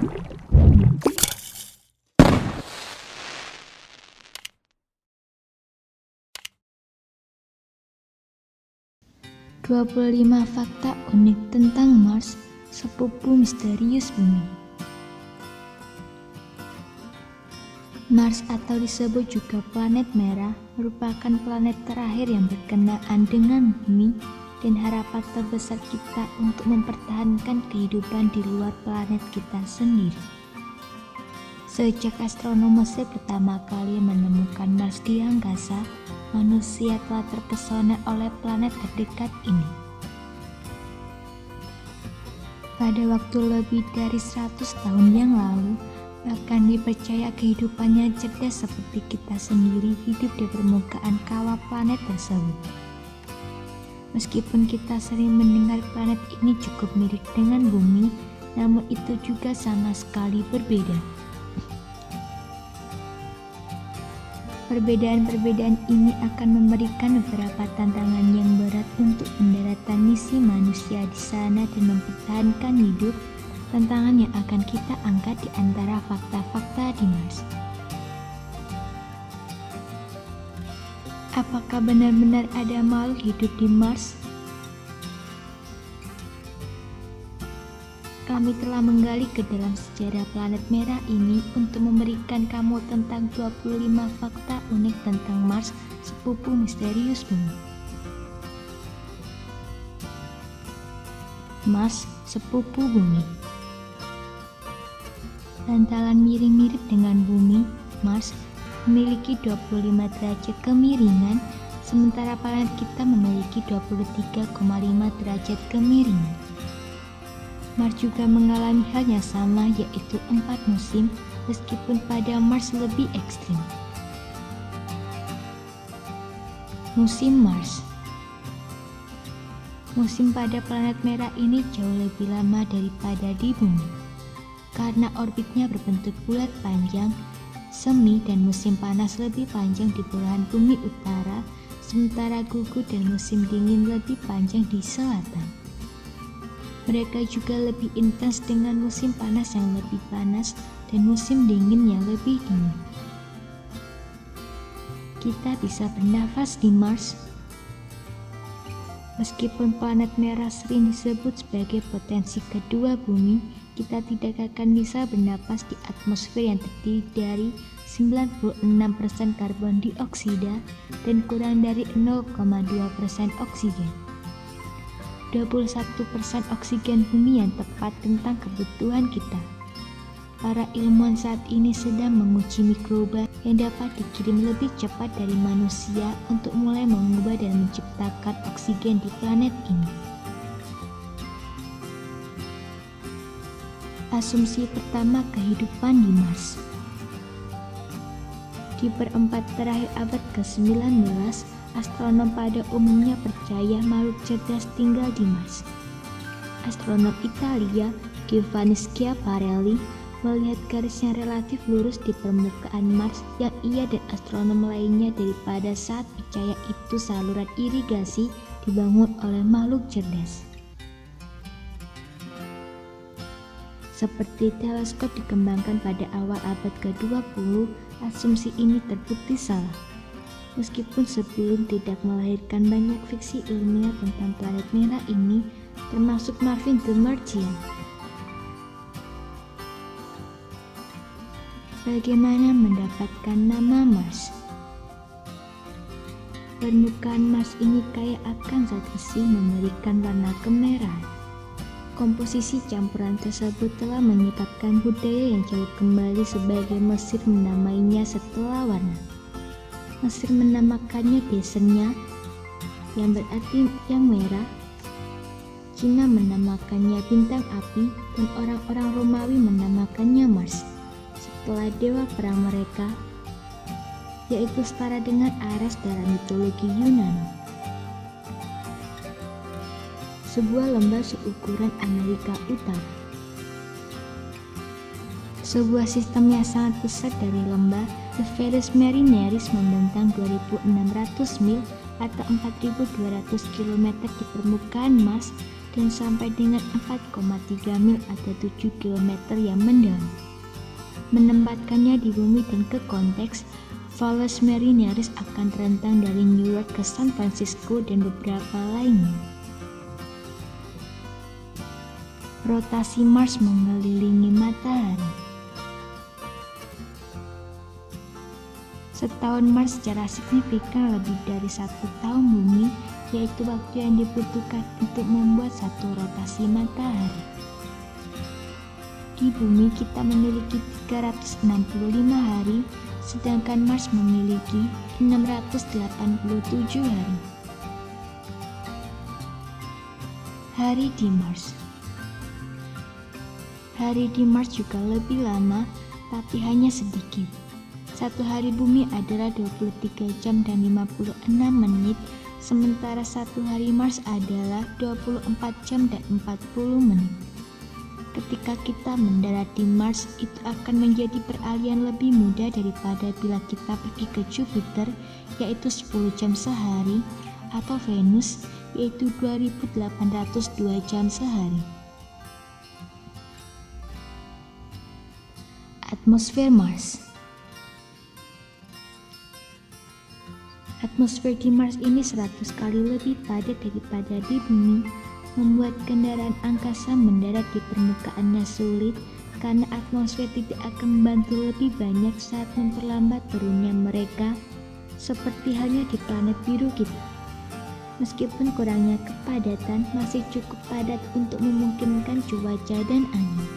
"25 fakta unik tentang Mars, sepupu misterius bumi." Mars atau disebut juga planet merah merupakan planet terakhir yang berkenaan dengan bumi dan harapan terbesar kita untuk mempertahankan kehidupan di luar planet kita sendiri. Sejak astronom Mesir pertama kali menemukan Mars di angkasa, manusia telah terpesona oleh planet terdekat ini. Pada waktu lebih dari 100 tahun yang lalu, bahkan dipercaya kehidupannya cerdas seperti kita sendiri hidup di permukaan kawah planet tersebut. Meskipun kita sering mendengar planet ini cukup mirip dengan bumi, namun itu juga sama sekali berbeda. Perbedaan-perbedaan ini akan memberikan beberapa tantangan yang berat untuk pendaratan misi manusia di sana dan mempertahankan hidup. Tantangan yang akan kita angkat di antara fakta-fakta di Mars. Apakah benar-benar ada makhluk hidup di Mars? Kami telah menggali ke dalam sejarah planet merah ini untuk memberikan kamu tentang 25 fakta unik tentang Mars, sepupu misterius bumi. Mars, sepupu bumi. Lantaran miring mirip dengan bumi, Mars memiliki 25 derajat kemiringan, sementara planet kita memiliki 23,5 derajat kemiringan. Mars juga mengalami hal yang sama, yaitu 4 musim, meskipun pada Mars lebih ekstrim. Musim Mars. Musim pada planet merah ini jauh lebih lama daripada di bumi. Karena orbitnya berbentuk bulat panjang, semi dan musim panas lebih panjang di belahan bumi utara, sementara gugur dan musim dingin lebih panjang di selatan. Mereka juga lebih intens dengan musim panas yang lebih panas dan musim dingin yang lebih dingin. Kita bisa bernafas di Mars. Meskipun planet merah sering disebut sebagai potensi kedua bumi, kita tidak akan bisa bernapas di atmosfer yang terdiri dari 96% karbon dioksida dan kurang dari 0,2% oksigen. 21% oksigen bumi yang tepat tentang kebutuhan kita. Para ilmuwan saat ini sedang menguji mikroba yang dapat dikirim lebih cepat dari manusia untuk mulai mengubah dan menciptakan oksigen di planet ini. Asumsi pertama kehidupan di Mars. Di perempat terakhir abad ke-19, astronom pada umumnya percaya makhluk cerdas tinggal di Mars. Astronom Italia Giovanni Schiaparelli melihat garis yang relatif lurus di permukaan Mars yang ia dan astronom lainnya daripada saat percaya itu saluran irigasi dibangun oleh makhluk cerdas. Seperti teleskop dikembangkan pada awal abad ke-20, asumsi ini terbukti salah. Meskipun sebelum tidak melahirkan banyak fiksi ilmiah tentang planet merah ini, termasuk Marvin the Martian. Bagaimana mendapatkan nama Mars? Permukaan Mars ini kaya akan zat besi memberikan warna kemerahan. Komposisi campuran tersebut telah menyebabkan budaya yang jauh kembali sebagai Mesir menamainya setelah warna. Mesir menamakannya Desernya, yang berarti yang merah. Cina menamakannya bintang api, dan orang-orang Romawi menamakannya Mars, setelah dewa perang mereka, yaitu setara dengan Ares dalam mitologi Yunani. Sebuah lembah seukuran Amerika Utara. Sebuah sistem yang sangat besar dari lembah, The Valles Marineris, membentang 2.600 mil atau 4.200 km di permukaan Mars dan sampai dengan 4,3 mil atau 7 km yang mendalam. Menempatkannya di bumi dan ke konteks, Valles Marineris akan terentang dari New York ke San Francisco dan beberapa lainnya. Rotasi Mars mengelilingi matahari. Setahun Mars secara signifikan lebih dari 1 tahun bumi, yaitu waktu yang dibutuhkan untuk membuat satu rotasi matahari. Di bumi kita memiliki 365 hari, sedangkan Mars memiliki 687 hari. Hari di Mars. Hari di Mars juga lebih lama, tapi hanya sedikit. Satu hari bumi adalah 23 jam dan 56 menit, sementara satu hari Mars adalah 24 jam dan 40 menit. Ketika kita mendarat di Mars, itu akan menjadi peralihan lebih mudah daripada bila kita pergi ke Jupiter, yaitu 10 jam sehari, atau Venus, yaitu 2802 jam sehari. Atmosfer Mars. Atmosfer di Mars ini 100 kali lebih padat daripada di bumi, membuat kendaraan angkasa mendarat di permukaannya sulit karena atmosfer tidak akan membantu lebih banyak saat memperlambat turunnya mereka, seperti halnya di planet biru kita. Meskipun kurangnya kepadatan masih cukup padat untuk memungkinkan cuaca dan angin.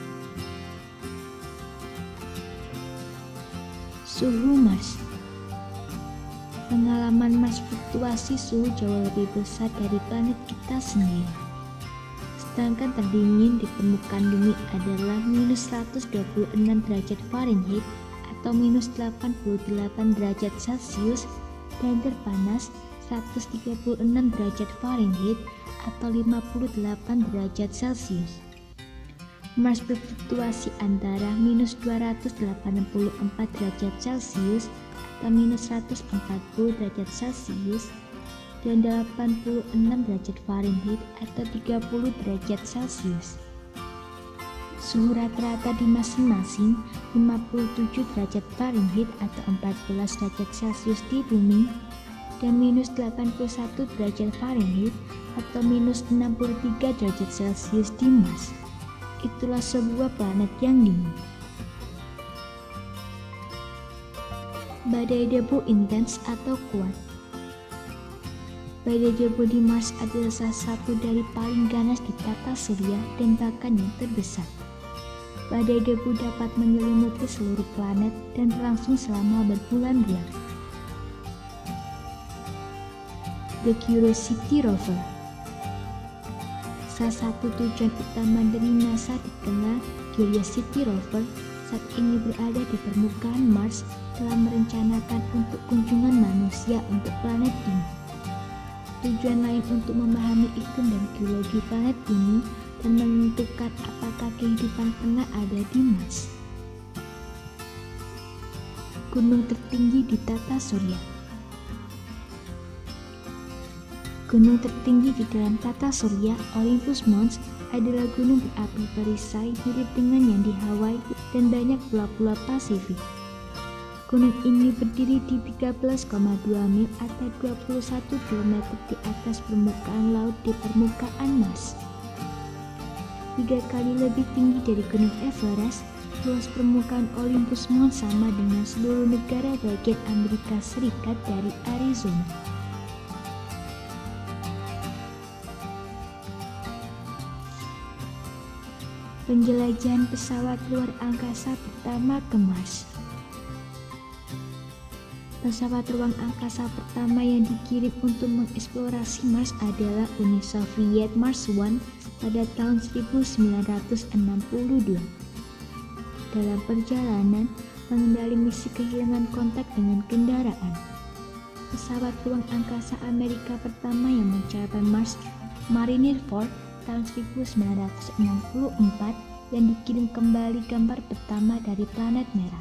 Suhu Mars. Pengalaman Mars fluktuasi suhu jauh lebih besar dari planet kita sendiri. Sedangkan terdingin di permukaan bumi adalah minus 126 derajat Fahrenheit atau minus 88 derajat Celcius, dan terpanas 136 derajat Fahrenheit atau 58 derajat Celcius. Mars berfluktuasi antara minus 284 derajat Celcius atau minus 140 derajat Celcius dan 86 derajat Fahrenheit atau 30 derajat Celcius. Suhu rata-rata di masing-masing 57 derajat Fahrenheit atau 14 derajat Celcius di bumi dan minus 81 derajat Fahrenheit atau minus 63 derajat Celcius di Mars. Itulah sebuah planet yang dingin. Badai debu intens atau kuat. Badai debu di Mars adalah salah satu dari paling ganas di tata surya dan bahkan yang terbesar. Badai debu dapat menyelimuti seluruh planet dan berlangsung selama berbulan-bulan. The Curiosity rover. Salah satu tujuan utama dari NASA dikenal Curiosity rover saat ini berada di permukaan Mars telah merencanakan untuk kunjungan manusia untuk planet ini. Tujuan lain untuk memahami iklim dan geologi planet ini dan menentukan apakah kehidupan pernah ada di Mars. Gunung tertinggi di tata surya. Gunung tertinggi di dalam tata surya, Olympus Mons, adalah gunung berapi perisai mirip dengan yang di Hawaii dan banyak pulau-pulau Pasifik. Gunung ini berdiri di 13,2 mil atau 21 km di atas permukaan laut di permukaan Mars. 3 kali lebih tinggi dari Gunung Everest, luas permukaan Olympus Mons sama dengan seluruh negara bagian Amerika Serikat dari Arizona. Penjelajahan pesawat luar angkasa pertama ke Mars. Pesawat ruang angkasa pertama yang dikirim untuk mengeksplorasi Mars adalah Uni Soviet Mars One pada tahun 1962. Dalam perjalanan, pengendali misi kehilangan kontak dengan kendaraan. Pesawat ruang angkasa Amerika pertama yang mencapai Mars, Mariner 4, tahun 1964, yang dikirim kembali gambar pertama dari planet merah.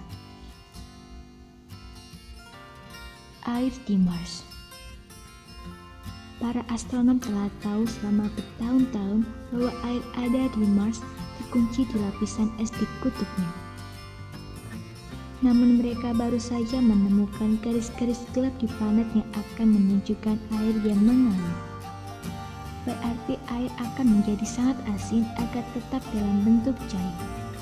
Air di Mars. Para astronom telah tahu selama bertahun-tahun bahwa air ada di Mars terkunci di lapisan es di kutubnya. Namun mereka baru saja menemukan garis-garis gelap di planet yang akan menunjukkan air yang mengalir. Berarti air akan menjadi sangat asin agar tetap dalam bentuk cair.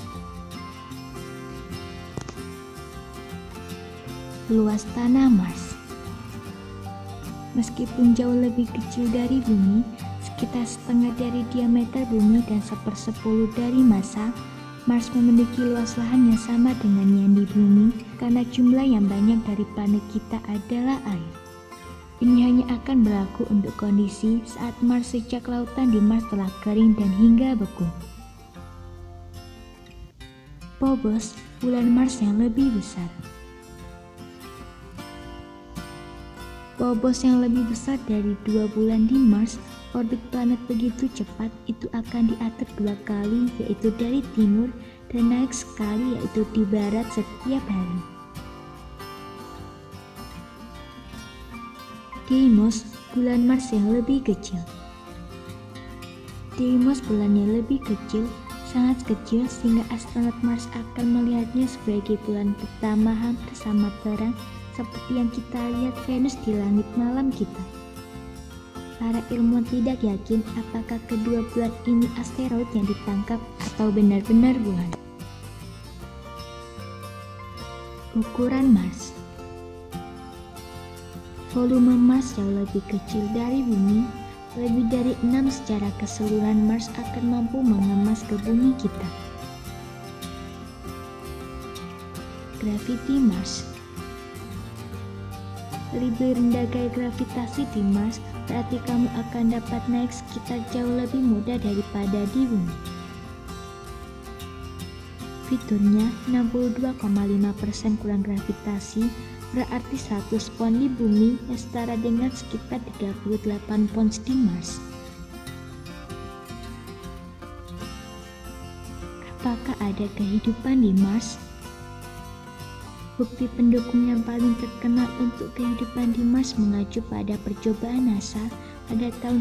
Luas tanah Mars. Meskipun jauh lebih kecil dari bumi, sekitar setengah dari diameter bumi dan 1/10 dari massa, Mars memiliki luas lahan yang sama dengan yang di bumi karena jumlah yang banyak dari planet kita adalah air. Ini hanya akan berlaku untuk kondisi saat Mars sejak lautan di Mars telah kering dan hingga beku. Phobos, bulan Mars yang lebih besar. Phobos yang lebih besar dari 2 bulan di Mars, orbit planet begitu cepat itu akan diatur 2 kali, yaitu dari timur, dan naik sekali yaitu di barat setiap hari. Deimos, bulan Mars yang lebih kecil. Deimos bulan yang lebih kecil, sangat kecil sehingga astronot Mars akan melihatnya sebagai bulan pertama hampir sama terang seperti yang kita lihat Venus di langit malam kita. Para ilmuwan tidak yakin apakah kedua bulan ini asteroid yang ditangkap atau benar-benar bulan. Ukuran Mars. Volume Mars jauh lebih kecil dari bumi, lebih dari 6 secara keseluruhan Mars akan mampu mengemas ke bumi kita. Graviti Mars. Lebih rendah gaya gravitasi di Mars, berarti kamu akan dapat naik sekitar jauh lebih mudah daripada di bumi. Fiturnya 62,5% kurang gravitasi, berarti 100 pound di bumi yang setara dengan sekitar 38 pounds di Mars. Apakah ada kehidupan di Mars? Bukti pendukung yang paling terkenal untuk kehidupan di Mars mengacu pada percobaan NASA pada tahun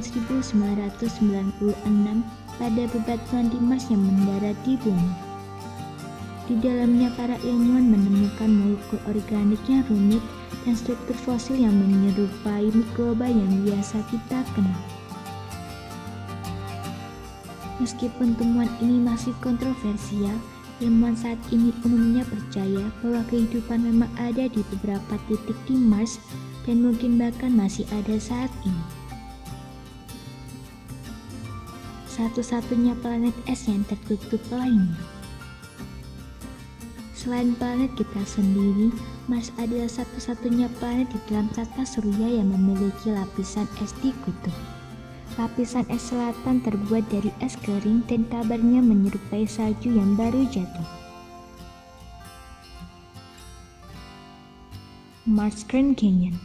1996 pada bebatuan di Mars yang mendarat di bumi. Di dalamnya para ilmuwan menemukan molekul organik yang rumit dan struktur fosil yang menyerupai mikroba yang biasa kita kenal. Meskipun temuan ini masih kontroversial, ilmuwan saat ini umumnya percaya bahwa kehidupan memang ada di beberapa titik di Mars dan mungkin bahkan masih ada saat ini. Satu-satunya planet es yang tertutup lainnya. Selain planet kita sendiri, Mars adalah satu-satunya planet di dalam tata surya yang memiliki lapisan es di kutub. Lapisan es selatan terbuat dari es kering dan kabarnya menyerupai salju yang baru jatuh. Mars Grand Canyon.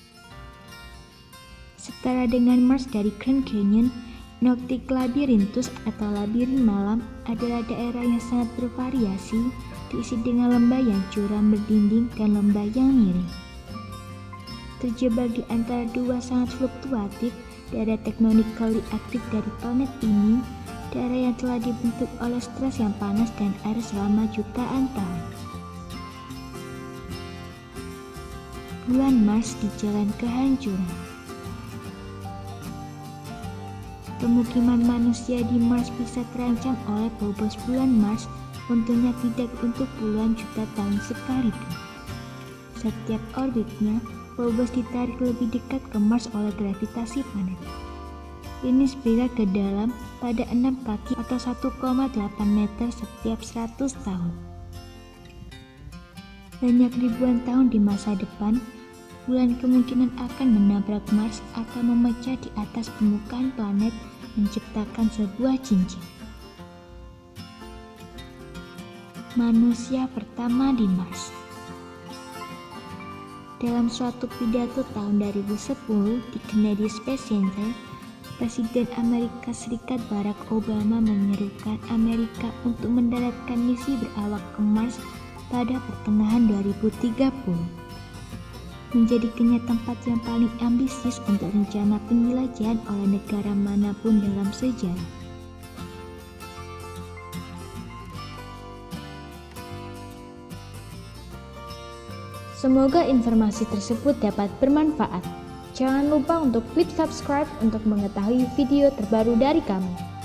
Setara dengan Mars dari Grand Canyon, Noctic Labyrinthus atau labirin malam adalah daerah yang sangat bervariasi, diisi dengan lembah yang curam berdinding dan lembah yang miring. Terjebak di antara dua sangat fluktuatif, daerah tektonikally aktif dari planet ini, daerah yang telah dibentuk oleh stres yang panas dan air selama jutaan tahun. Bulan Mars di jalan kehancuran. Pemukiman manusia di Mars bisa terancam oleh bobos bulan Mars, untungnya tidak untuk puluhan juta tahun sekalipun. Setiap orbitnya, Phobos ditarik lebih dekat ke Mars oleh gravitasi planet. Ini spiral ke dalam pada 6 kaki atau 1,8 meter setiap 100 tahun. Banyak ribuan tahun di masa depan, bulan kemungkinan akan menabrak Mars atau memecah di atas permukaan planet, menciptakan sebuah cincin. Manusia pertama di Mars. Dalam suatu pidato tahun 2010 di Kennedy Space Center, Presiden Amerika Serikat Barack Obama menyerukan Amerika untuk mendaratkan misi berawak ke Mars pada pertengahan 2030. menjadikannya tempat yang paling ambisius untuk rencana penjelajahan oleh negara manapun dalam sejarah. Semoga informasi tersebut dapat bermanfaat. Jangan lupa untuk klik subscribe untuk mengetahui video terbaru dari kami.